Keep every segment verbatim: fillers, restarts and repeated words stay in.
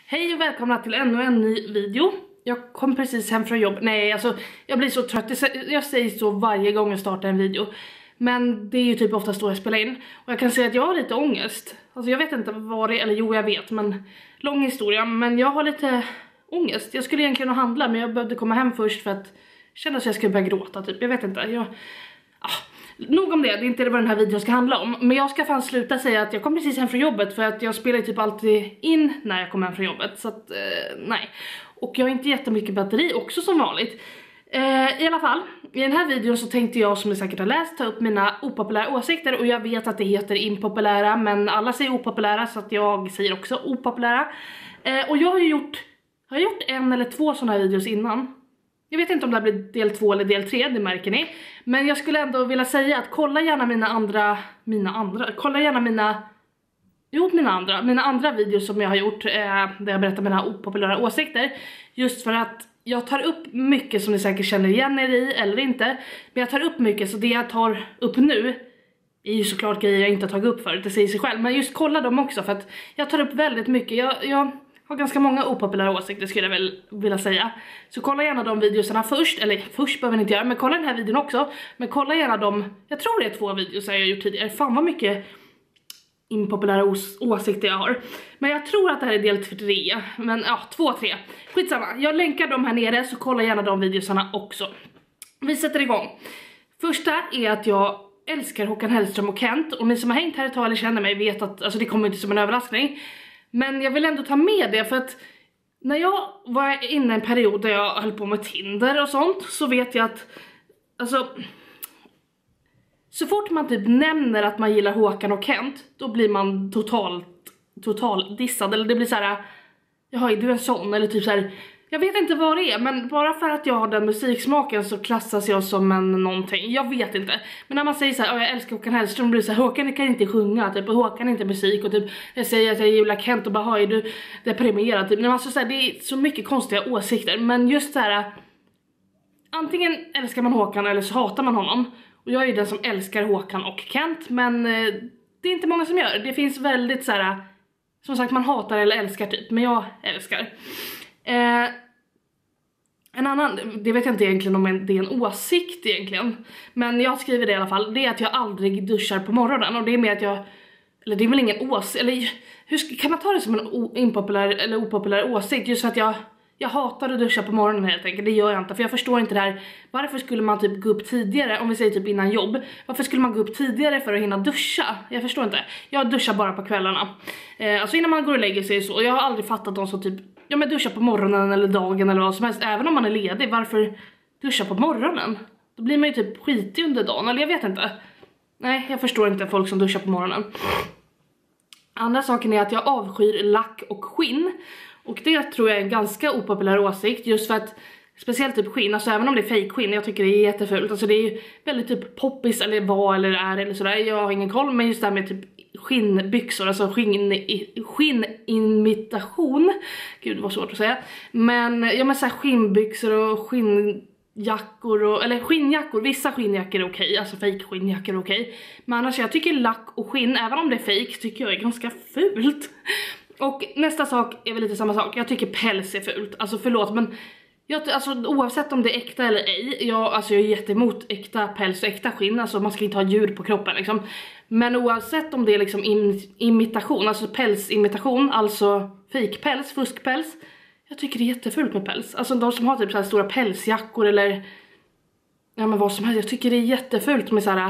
Hej och välkomna till ännu en ny video. Jag kom precis hem från jobb. Nej, alltså jag blir så trött. Jag säger så varje gång jag startar en video. Men det är ju typ oftast då jag spelar in. Och jag kan säga att jag har lite ångest. Alltså jag vet inte vad det är, eller jo jag vet, men lång historia. Men jag har lite ångest. Jag skulle egentligen handla, men jag behövde komma hem först för att känna att jag skulle börja gråta typ. Jag vet inte, jag... Ah. Nog om det, det är inte vad den här videon ska handla om. Men jag ska fan sluta säga att jag kom precis hem från jobbet. För att jag spelar typ alltid in när jag kommer hem från jobbet. Så att, eh, nej. Och jag har inte jättemycket batteri också som vanligt. eh, I alla fall, i den här videon så tänkte jag, som ni säkert har läst, ta upp mina opopulära åsikter. Och jag vet att det heter impopulära, men alla säger opopulära, så att jag säger också opopulära. eh, Och jag har ju gjort, har gjort en eller två sådana här videos innan. Jag vet inte om det här blir del två eller del tre, det märker ni. Men jag skulle ändå vilja säga att kolla gärna mina andra, mina andra, kolla gärna mina, jo mina andra, mina andra videos som jag har gjort. Eh, där jag berättar mina opopulära åsikter. Just för att jag tar upp mycket som ni säkert känner igen er i, eller inte. Men jag tar upp mycket, så det jag tar upp nu är ju såklart grejer jag inte har tagit upp förut, det säger sig själv. Men just kolla dem också, för att jag tar upp väldigt mycket. Jag... jag har ganska många opopulära åsikter skulle jag väl vilja säga. Så kolla gärna de videorna först. Eller först behöver ni inte göra, men kolla den här videon också. Men kolla gärna de, jag tror det är två videos jag har gjort tidigare. Fan vad mycket impopulära ås åsikter jag har. Men jag tror att det här är del tre. Men ja, två, tre. Skitsamma, jag länkar dem här nere, så kolla gärna de videorna också. Vi sätter igång. Första är att jag älskar Håkan Hellström och Kent. Och ni som har hängt här ett tag eller känner mig vet att alltså, det kommer inte som en överraskning. Men jag vill ändå ta med det, för att när jag var inne i en period där jag höll på med Tinder och sånt, så vet jag att alltså så fort man typ nämner att man gillar Håkan och Kent, då blir man totalt total dissad, eller det blir så här: jaha, är du en sån? Eller typ så här, jag vet inte vad det är, men bara för att jag har den musiksmaken så klassas jag som en någonting. Jag vet inte. Men när man säger så här: jag älskar Håkan Hellström, blir så här: Håkan kan inte sjunga, typ, och Håkan är inte musik, och typ jag säger att jag gillar Kent och bara, är du deprimerad typ. Men alltså så här, det är så mycket konstiga åsikter, men just så här, antingen älskar man Håkan eller så hatar man honom. Och jag är ju den som älskar Håkan och Kent, men eh, det är inte många som gör. Det finns väldigt så här, som sagt, man hatar eller älskar typ, men jag älskar. Eh, en annan, det vet jag inte egentligen om det är en åsikt egentligen, men jag skriver det i alla fall. Det är att jag aldrig duschar på morgonen. Och det är med att jag, eller det är väl ingen åsikt, eller hur ska, kan man ta det som en impopulär eller opopulär åsikt? Just för att jag, jag hatar att duscha på morgonen helt enkelt. Det gör jag inte, för jag förstår inte det här. Varför skulle man typ gå upp tidigare, om vi säger typ innan jobb? Varför skulle man gå upp tidigare för att hinna duscha? Jag förstår inte. Jag duschar bara på kvällarna. eh, Alltså innan man går och lägger sig så. Och jag har aldrig fattat de som typ, ja men duscha på morgonen eller dagen eller vad som helst. Även om man är ledig, varför duscha på morgonen? Då blir man ju typ skitig under dagen, eller jag vet inte. Nej, jag förstår inte folk som duschar på morgonen. Andra saken är att jag avskyr lack och skinn. Och det tror jag är en ganska opopulär åsikt. Just för att, speciellt typ skinn, alltså även om det är fake skinn, jag tycker det är jättefult. Alltså det är ju väldigt typ poppis eller vad eller är eller sådär. Jag har ingen koll, men just det här med typ skinnbyxor, alltså skinn, skinnimitation. Gud vad svårt att säga. Men jag menar såhär skinnbyxor och skinnjackor och, eller skinnjackor, vissa skinnjackor är okej, alltså fake skinnjackor är okej. Men annars jag tycker lack och skinn, även om det är fake, tycker jag är ganska fult. Och nästa sak är väl lite samma sak. Jag tycker päls är fult, alltså förlåt, men jag, alltså, oavsett om det är äkta eller ej, jag, alltså, jag är jättemot äkta päls och äkta skinn. Alltså man ska inte ha djur på kroppen liksom. Men oavsett om det är liksom im imitation, alltså pälsimitation, alltså fejkpäls, fuskpäls, jag tycker det är jättefult med päls. Alltså de som har typ så här stora pälsjackor eller ja men vad som helst, jag tycker det är jättefult med så här,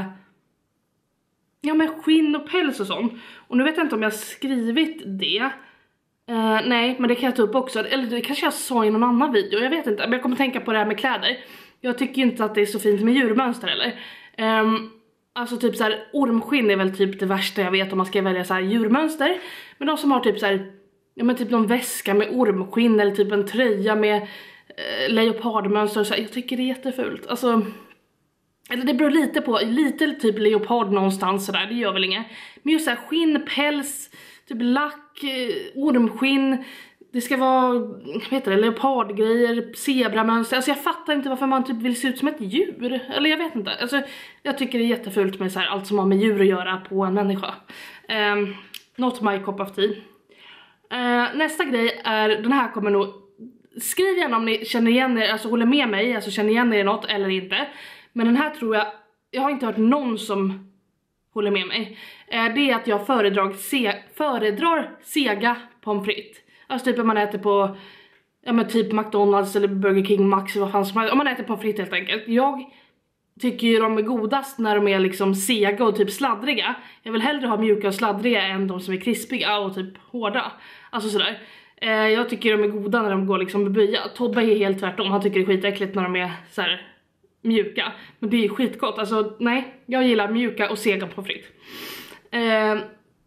ja men skinn och päls och sånt. Och nu vet jag inte om jag har skrivit det. Uh, nej, men det kan jag ta upp också. Eller det kanske jag sa i någon annan video, jag vet inte. Men jag kommer tänka på det här med kläder. Jag tycker inte att det är så fint med djurmönster eller. Um, alltså typ så här, ormskinn är väl typ det värsta jag vet om man ska välja så här djurmönster. Men de som har typ så här, ja men typ någon väska med ormskinn eller typ en tröja med uh, leopardmönster och så här, jag tycker det är jättefult. Alltså, eller det beror lite på, lite typ leopard någonstans sådär, det gör väl inget. Men just såhär skinn, päls, typ lack, ormskinn, det ska vara, vad heter det, leopardgrejer, zebramönster. Alltså jag fattar inte varför man typ vill se ut som ett djur. Eller jag vet inte, alltså jag tycker det är jättefult med så här, allt som har med djur att göra på en människa. um, Not my cup of tea. Uh, nästa grej är, den här kommer nog, skriv gärna om ni känner igen er, alltså håller med mig, alltså känner igen er i något eller inte. Men den här tror jag, jag har inte hört någon som håller med mig. Uh, det är att jag föredrar, se, föredrar sega pommes frites. Alltså typ om man äter på, ja men typ McDonalds eller Burger King, Max, vad fan som helst. Om man äter pommes frites helt enkelt. Jag tycker ju de är godast när de är liksom sega och typ sladdriga. Jag vill hellre ha mjuka och sladdriga än de som är krispiga och typ hårda. Alltså sådär. Eh, jag tycker de är goda när de går liksom med böja. Tobbe är helt tvärtom. Han tycker det är skitäckligt när de är så här mjuka. Men det är skitgott. Alltså nej, jag gillar mjuka och sega pommes frites. Eh,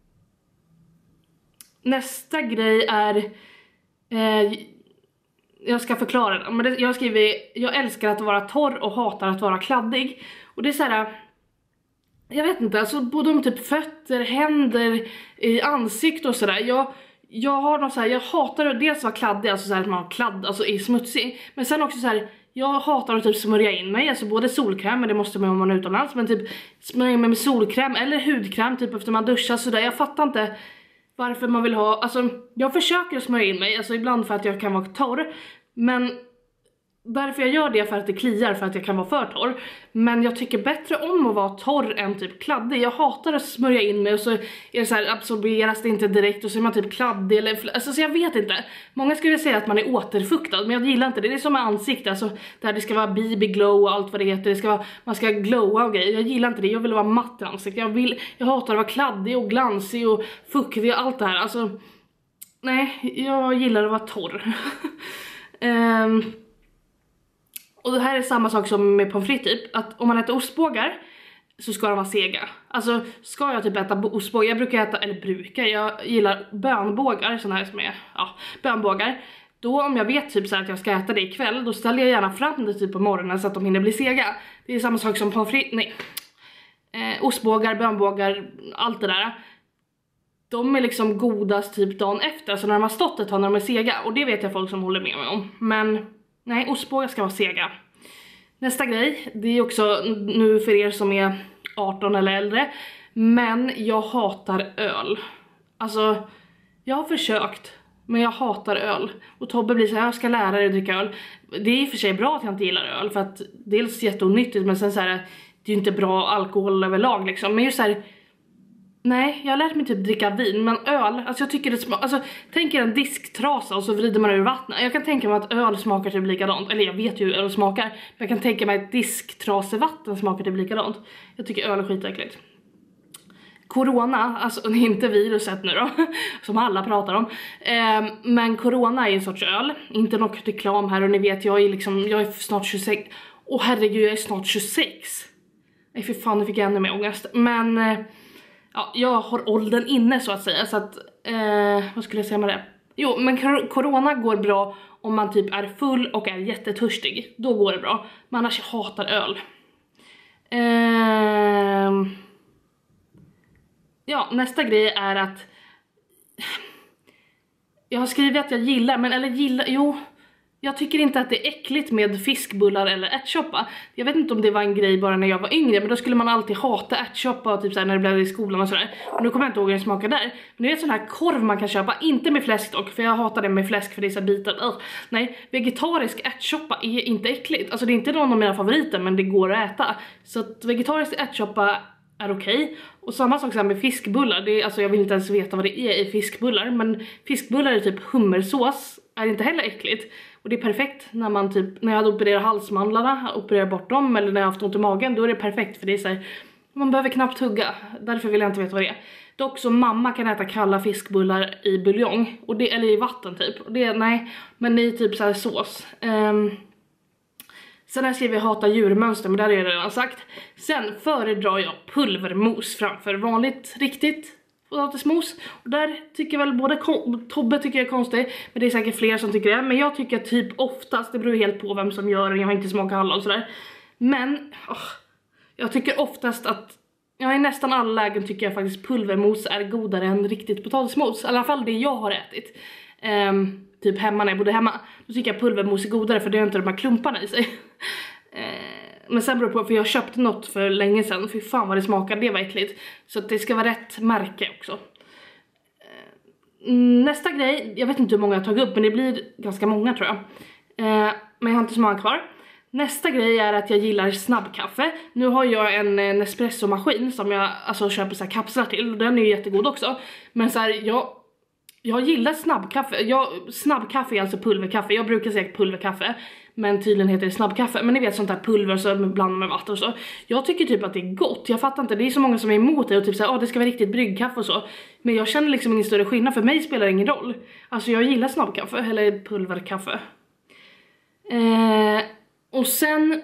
nästa grej är... Eh, jag ska förklara det. Men det, jag skriver, jag älskar att vara torr och hatar att vara kladdig. Och det är så här, jag vet inte, alltså både om typ fötter, händer, i ansikte och sådär. Jag, jag har något så här, jag hatar att dels vara kladdig, alltså så här att man har kladd, alltså är smutsig. Men sen också så här, jag hatar att typ smörja in mig, alltså både solkräm, men det måste man om man är utomlands. Men typ smörja in mig med solkräm eller hudkräm typ efter man duschar sådär. Jag fattar inte varför man vill ha, alltså jag försöker att smörja in mig, alltså ibland för att jag kan vara torr, men därför jag gör det för att det kliar, för att jag kan vara för torr. Men jag tycker bättre om att vara torr än typ kladdig. Jag hatar att smörja in mig och så är det så här, absorberas det inte direkt och så är man typ kladdig eller, alltså så jag vet inte. Många skulle säga att man är återfuktad, men jag gillar inte det. Det är som med ansikte, alltså där det ska vara B B glow och allt vad det heter. Det ska vara, man ska glowa och grejer. Jag gillar inte det, jag vill vara matt i ansiktet. Jag, vill, jag hatar att vara kladdig och glansig och fuktig och allt det här. Alltså, nej, jag gillar att vara torr. um, Och det här är samma sak som med pommes frites typ, att om man äter ostbågar så ska de vara sega. Alltså ska jag typ äta ostbågar, jag brukar äta, eller brukar, jag gillar bönbågar, såna här som är, ja, bönbågar. Då om jag vet typ så här att jag ska äta det ikväll, då ställer jag gärna fram det typ på morgonen så att de hinner bli sega. Det är samma sak som pommes frites, nej. Eh, ostbågar, bönbågar, allt det där. De är liksom godast typ dagen efter, alltså när de har stått ett tag när de är sega. Och det vet jag folk som håller med mig om, men... nej, ostbågar ska vara sega. Nästa grej, det är också nu för er som är arton eller äldre. Men jag hatar öl. Alltså, jag har försökt, men jag hatar öl. Och Tobbe blir så här, jag ska lära dig att dricka öl. Det är i och för sig bra att jag inte gillar öl, för att dels jätteonyttigt, men sen så här, det är ju inte bra alkohol överlag liksom. Men just så här, nej, jag har lärt mig typ dricka vin, men öl, alltså jag tycker det smakar, alltså tänk er en disktrasa och så vrider man ur vattnet. Jag kan tänka mig att öl smakar typ likadant, eller jag vet ju hur öl smakar, men jag kan tänka mig att disktrasevatten smakar typ likadant. Jag tycker öl är skitäckligt. Corona, alltså det är inte viruset nu då, som alla pratar om, eh, men corona är en sorts öl, inte något reklam här, och ni vet jag är liksom, jag är snart tjugosex, åh herregud jag är snart tjugosex. Nej för fan, nu fick jag ännu mer ångest, men... Eh, ja, jag har åldern inne så att säga, så att, eh, vad skulle jag säga med det? Jo, men corona går bra om man typ är full och är jättetörstig. Då går det bra, men annars hatar öl. Eh, ja, nästa grej är att jag har skrivit att jag gillar, men eller gillar, jo... jag tycker inte att det är äckligt med fiskbullar eller ärtsoppa. Jag vet inte om det var en grej bara när jag var yngre, men då skulle man alltid hata ärtsoppa typ såhär när det blev i skolan och sådär. Och nu kommer jag inte ihåg hur det smakar där. Men det är sån här korv man kan köpa, inte med fläsk dock, för jag hatar det med fläsk för det är så bitar. Uh, nej, vegetarisk ärtsoppa är inte äckligt. Alltså det är inte någon av mina favoriter, men det går att äta. Så att vegetarisk ärtsoppa är okej. Okay. Och samma sak så med fiskbullar. Det är, alltså jag vill inte ens veta vad det är i fiskbullar, men fiskbullar är typ hummersås är inte heller äckligt. Och det är perfekt när man typ, när jag hade opererat halsmandlarna, opererat bort dem, eller när jag haft ont i magen, då är det perfekt för det är så här, man behöver knappt hugga, därför vill jag inte veta vad det är. Dock så mamma kan äta kalla fiskbullar i buljong, och det, eller i vatten typ, och det, nej, men i typ så här sås. Um, sen har jag skrivit hata djurmönster, men det har jag redan sagt. Sen föredrar jag pulvermos framför vanligt, riktigt potatismos. Och där tycker väl både Tobbe tycker jag är konstigt, men det är säkert fler som tycker det. Men jag tycker typ oftast, det beror helt på vem som gör den, jag har inte smakat hallon och sådär. Men oh, jag tycker oftast att, ja, i nästan alla lägen tycker jag faktiskt pulvermos är godare än riktigt potatismos. I alla fall det jag har ätit. Um, typ hemma när jag bodde hemma. Då tycker jag pulvermos är godare för det har inte de här klumparna i sig. uh, Men sen beror det på, för jag köpte något för länge sedan. Fy fan vad det smakade, det var äckligt. Så att det ska vara rätt märke också. mm, nästa grej, jag vet inte hur många jag har tagit upp, men det blir ganska många tror jag. Eh, men jag har inte så många kvar. Nästa grej är att jag gillar snabbkaffe. Nu har jag en, en espresso-maskin som jag alltså köper så här kapslar till. Den är ju jättegod också. Men så här, jag, jag gillar snabbkaffe. Jag, snabbkaffe är alltså pulverkaffe. Jag brukar säga pulverkaffe, men tydligen heter det snabbkaffe. Men ni vet, sånt där pulver så blandar med vatten och så. Jag tycker typ att det är gott. Jag fattar inte, det är så många som är emot det och typ såhär, åh det ska vara riktigt bryggkaffe och så. Men jag känner liksom ingen större skillnad. För mig spelar det ingen roll. Alltså jag gillar snabbkaffe eller pulverkaffe. Eh... Och sen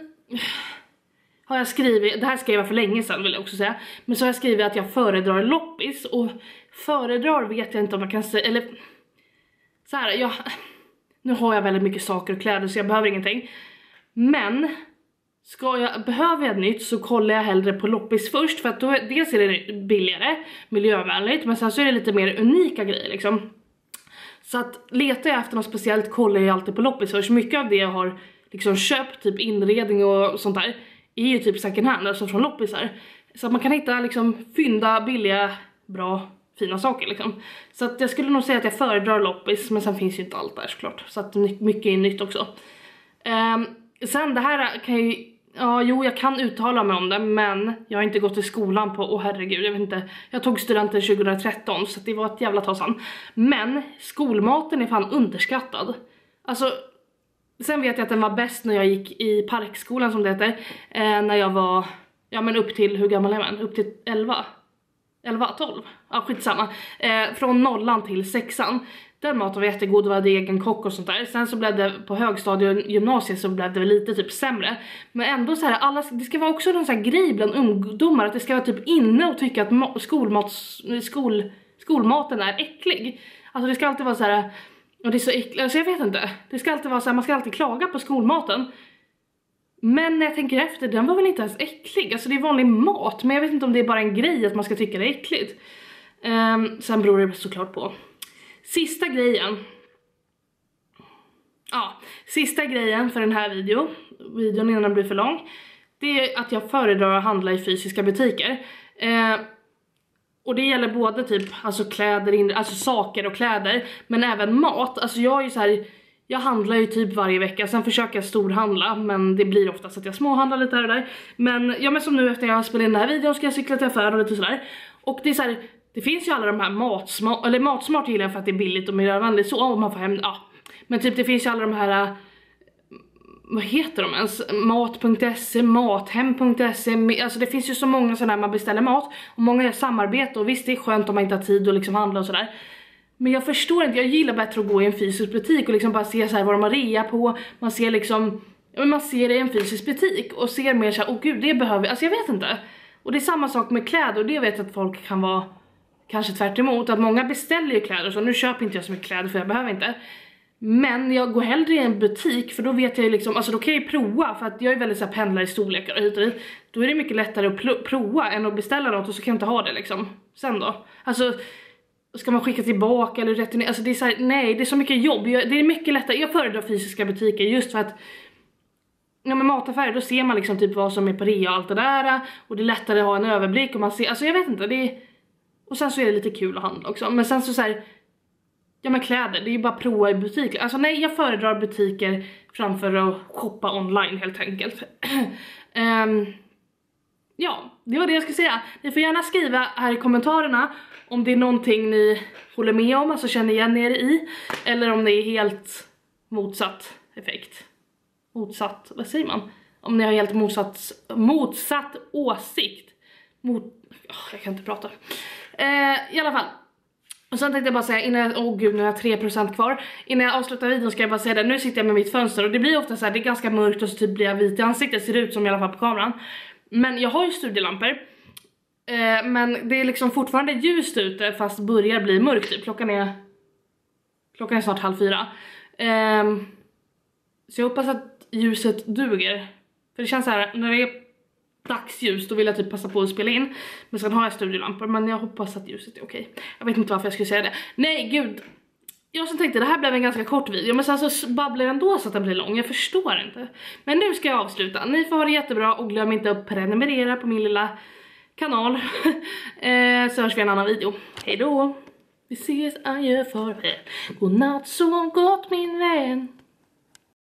har jag skrivit, det här skrev jag för länge sedan vill jag också säga, men så har jag skrivit att jag föredrar loppis. Och föredrar vet jag inte om jag kan säga, eller så här, jag, nu har jag väldigt mycket saker och kläder så jag behöver ingenting. Men ska jag, behöver jag nytt så kollar jag hellre på loppis först, för att då, dels är det billigare, miljövänligt, men sen så är det lite mer unika grejer liksom. Så att letar jag efter något speciellt kollar jag alltid på loppis först. Mycket av det jag har liksom köpt, typ inredning och sånt där, är ju typ second hand, alltså från loppisar. Så att man kan hitta liksom fynda, billiga, bra, fina saker liksom. Så att jag skulle nog säga att jag föredrar loppis, men sen finns ju inte allt där såklart. Så att mycket är nytt också. Um, sen det här kan ju, ja jo jag kan uttala mig om det, men jag har inte gått i skolan på, åh herregud, jag vet inte. Jag tog studenten tjugohundratretton så det var ett jävla tag sedan. Men skolmaten är fan underskattad. Alltså, sen vet jag att den var bäst när jag gick i parkskolan som det heter. Eh, när jag var, ja men upp till, hur gammal är man? Upp till elva? elva, tolv? Ja skitsamma. Eh, från nollan till sexan. Den maten var jättegod, det var det egen kock och sånt där. Sen så blev det på högstadiet och gymnasiet så blev det lite typ sämre. Men ändå så här, alla, det ska vara också någon sån här grej bland ungdomar. Att det ska vara typ inne och tycka att skolmats, skol, skolmaten är äcklig. Alltså det ska alltid vara så här. Och det är så äckligt, alltså jag vet inte. Det ska alltid vara så här, man ska alltid klaga på skolmaten. Men när jag tänker efter, den var väl inte ens äcklig. Alltså det är vanlig mat, men jag vet inte om det är bara en grej att man ska tycka det är äckligt. Um, sen beror det såklart på. Sista grejen. Ja, sista grejen för den här video, videon innan den blir för lång. Det är att jag föredrar att handla i fysiska butiker. Uh, Och det gäller både typ alltså kläder, alltså saker och kläder, men även mat. Alltså jag är ju så här, jag handlar ju typ varje vecka. Sen försöker jag storhandla, men det blir oftast att jag småhandlar lite här och där. Men ja, men som nu efter jag spelat in den här videon ska jag cykla till affären och lite sådär. Och det är så här, det finns ju alla de här matsmart, eller matsmart gillar jag för att det är billigt och miljövänligt så om man får hem, ja. Men typ det finns ju alla de här, vad heter de ens? mat punkt se, mathem punkt se, alltså det finns ju så många sådana här man beställer mat. Och många gör samarbete och visst det är skönt om man inte har tid att liksom handla och sådär. Men jag förstår inte, jag gillar bättre att gå i en fysisk butik och liksom bara se så här vad de har rea på. Man ser liksom, man ser det i en fysisk butik och ser mer så här, åh gud det behöver jag, alltså jag vet inte. Och det är samma sak med kläder och det vet jag att folk kan vara kanske tvärt emot. Att många beställer ju kläder så nu köper inte jag så mycket kläder för jag behöver inte. Men jag går hellre i en butik för då vet jag ju liksom, alltså då kan jag ju prova för att jag är väldigt så här pendlar i storlekar och hit och dit. Då är det mycket lättare att prova än att beställa något och så kan jag inte ha det liksom. Sen då, alltså ska man skicka tillbaka eller rätt ner, alltså det är så här, nej det är så mycket jobb, jag, det är mycket lättare, jag föredrar fysiska butiker just för att ja men mataffärer då ser man liksom typ vad som är på rea och allt det där och det är lättare att ha en överblick och man ser, alltså jag vet inte, det är, och sen så är det lite kul att handla också, men sen så så här, ja men kläder, det är ju bara att prova i butik. Alltså nej, jag föredrar butiker framför att shoppa online helt enkelt. um, ja, det var det jag skulle säga. Ni får gärna skriva här i kommentarerna om det är någonting ni håller med om, alltså känner igen er i. Eller om det är helt motsatt effekt. Motsatt, vad säger man? Om ni har helt motsatt, motsatt åsikt. Mot, oh, jag kan inte prata. Uh, I alla fall. Och sen tänkte jag bara säga innan, åh oh gud nu har jag tre procent kvar. Innan jag avslutar videon ska jag bara säga det. Nu sitter jag med mitt fönster och det blir ofta så här, det är ganska mörkt och så typ blir jag vit i ansiktet, ser ut som i alla fall på kameran. Men jag har ju studielampor. Eh, men det är liksom fortfarande ljust ute fast börjar bli mörkt typ. Klockan är, klockan är snart halv fyra. Eh, så jag hoppas att ljuset duger. För det känns så här, när det är dagsljus då vill jag typ passa på att spela in. Men sen har jag studiolampor, men jag hoppas att ljuset är okej. Jag vet inte varför jag skulle säga det. Nej gud, jag som tänkte det här blev en ganska kort video, men sen så babblar den ändå så att den blir lång. Jag förstår inte. Men nu ska jag avsluta. Ni får ha det jättebra och glöm inte att prenumerera på min lilla kanal. eh, så hörs vi i en annan video. Hej då! Vi ses, adjö, farväl. Godnatt, så gott min vän.